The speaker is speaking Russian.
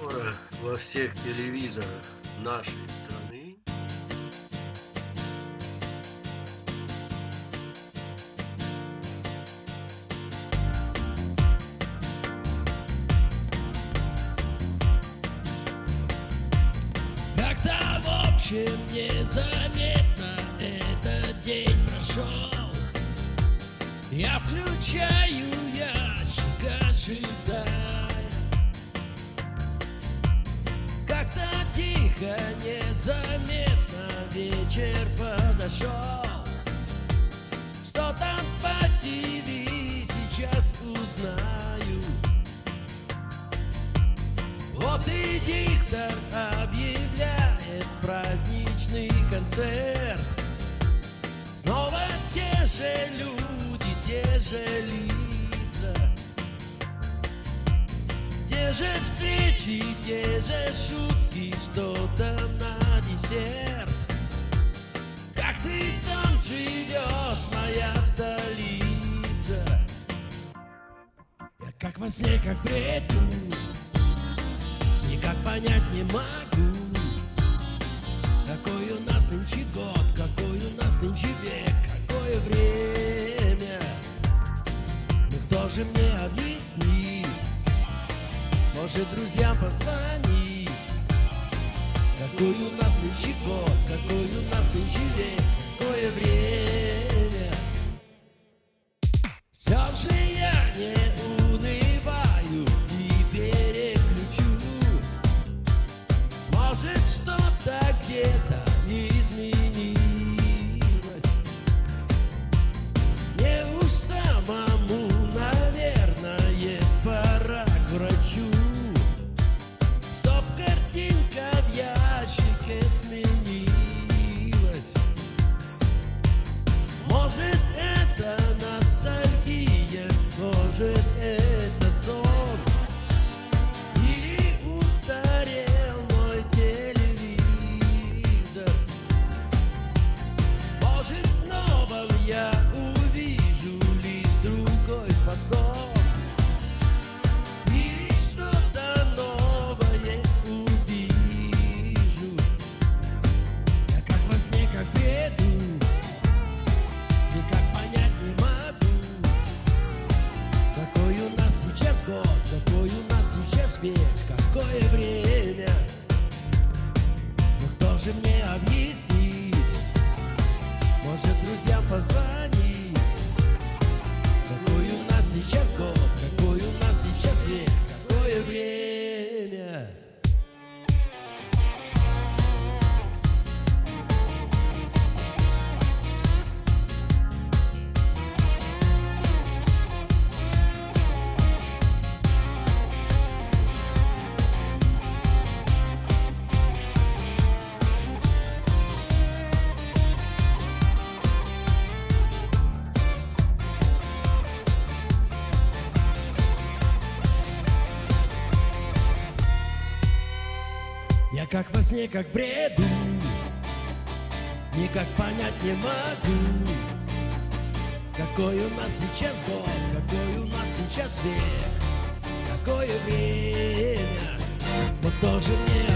Скоро во всех телевизорах нашей страны как-то в общем незаметно этот день прошел. Я включаю ящик, ожидая. Как-то тихо, незаметно вечер подошел. Что там по ТВ сейчас узнаю. Вот и диктор объявляет праздничный концерт. Снова те же люди, те же лица, те же встречи, те же шутки, что-то на десерт. Как ты там живешь, моя столица? Я как во сне, как в бреду, никак понять не могу. Какой у нас нынче год, какой у нас нынче век, какое время. Ну кто же мне объяснит? Может, друзьям позвонить? Какой у нас нынче год, какой у нас нынче век, какое время. Все же я не унываю и переключу. Может, что-то где-то изменилось. Мне уж самому, наверное, пора к врачу, чтоб картинка в ящике сменилась. Может, это ностальгия, может, это сон, или устарел мой телевизор. Может, в новом я увижу лишь другой фасон, или что-то новое увижу. Я как во сне, как в бреду, никак понять не могу. Какой у нас сейчас год, какой у нас сейчас век, какое время. Ну кто же мне объяснит? Может, друзьям позвонить? Какой у нас сейчас год, какой у нас сейчас век, какое время. Я как во сне, как в бреду, никак понять не могу. Какой у нас сейчас год, какой у нас сейчас век, какое время. Вот тоже мне